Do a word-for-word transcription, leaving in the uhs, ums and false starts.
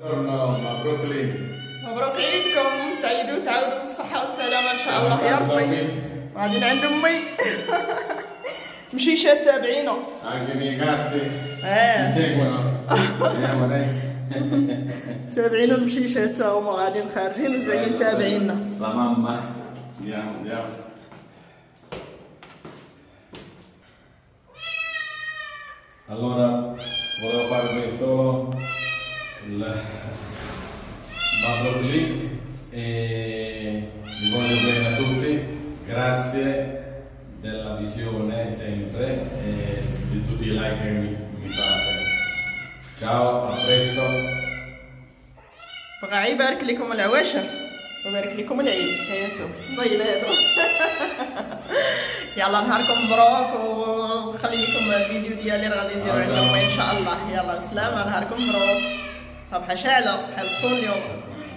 مبروك ليك. مبروك عيدكم، تعيدوا تعاودوا بالصحة والسلامة إن شاء الله يا ربي. غاديين عند أمي. مشيشة تابعينا. Anche i miei gatti mi seguono. Vediamo dai. تابعين المشيشة تا هما غاديين خارجين وجايين تابعينا. La mamma. Andiamo, andiamo. Allora, volevo farvi solo il Mabrouk Click e vi voglio bene a tutti, grazie della visione sempre e di tutti i like che mi, mi fate. Ciao, a presto. بغا يبارك لكم العواشر ويبارك لكم العيد. حياتو ضي الهضره. يلا نهاركم مبروك ونخلي لكم الفيديو ديالي راه غادي نديرو عندكم ان شاء الله. يلا سلامة، نهاركم مبروك، صباحه شاعله بحال السخون اليوم.